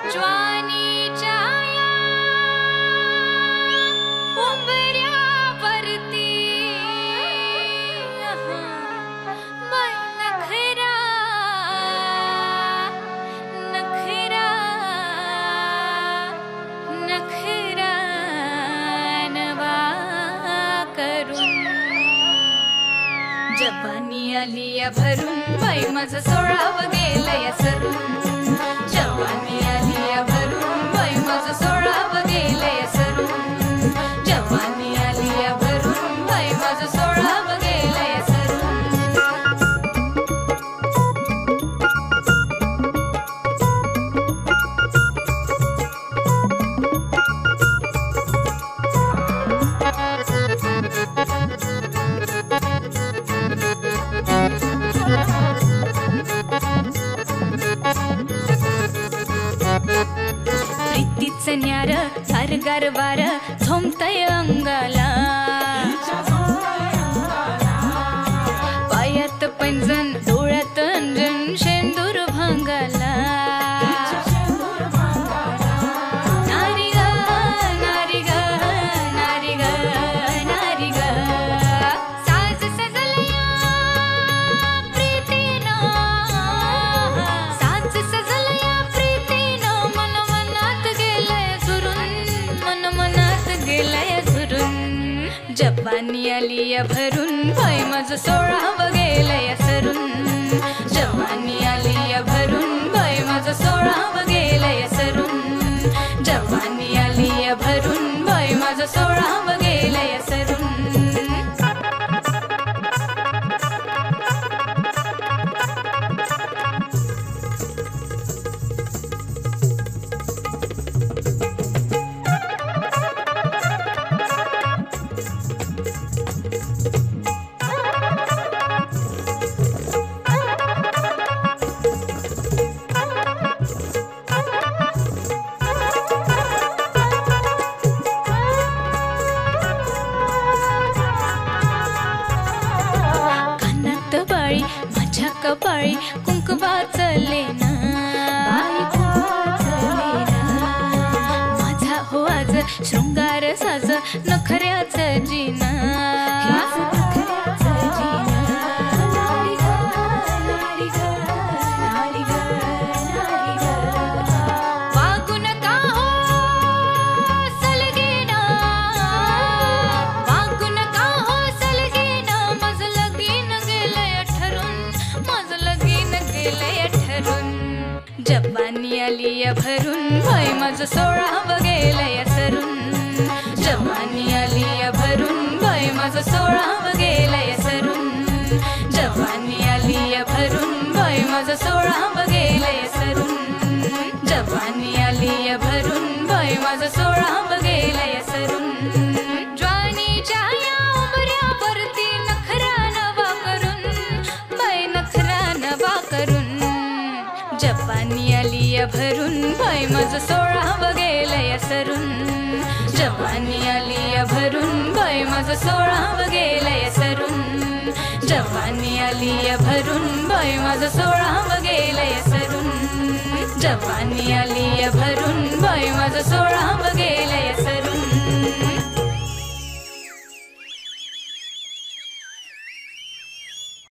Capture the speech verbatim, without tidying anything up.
ज्वानीच्या या उंबऱ्यावरती बाई नखरा नखरा नखरा नवा करून जवानी आली या भरून बाई माझं सोळावं गेलं या सरून जवानी आली या भरून बाई माझं सोळावं गेलं या सरून जवानी आली या भरून बाई माझं सोळावं गेलं या सरून प्रीतीचं न्यार गार वार झोंबतय अंगाला पायात पैंजण डोळ्यात अंजन शेंदूर भांगाला नारी ग नारी ग नारी ग नारी ग साज सजलया प्रीतीनं साज सजलया प्रीतीनं मन मनात गेलंय झुरून मन मनात गेलंय झुरून जवानी आली या भरून बाई माझं सोळावं गेलं या सरून जवानी आली या भरून बाई माझं सोळावं गेलं या सरून जवानी आली या भरून बाई माझं सोळावं गेलं या सरून माझ्या कपाळी कुंक वाचले ना माझा हो आज शृंगार साज नखऱ्याचं जीना वागू नका हो सलगीना वागू नका हो सलगीना माझं लगीन गेलंय ठरून माझं लगीन गेलंय ठरून जवानी आली या भरून बाई माझं सोळावं गेलं या सरून जवानी आली या भरून बाई माझं सोळावं गेलं या सरून जवानी आली या भरून बाई माझं सोळावं गेलं या सरून जवानी आली या भरून बाई माझं सोळावं गेलं या सरून ज्वानीच्या या उंबऱ्यावरती नखरा नवा करून बाई नखरा नवा करून जवानी आली या भरून बाई माझं सोळावं गेलं या सरून जवानी आली या भरून बाई माझं सोळावं गेलं या सरून जवानी आली या भरून बाई माझं सोळावं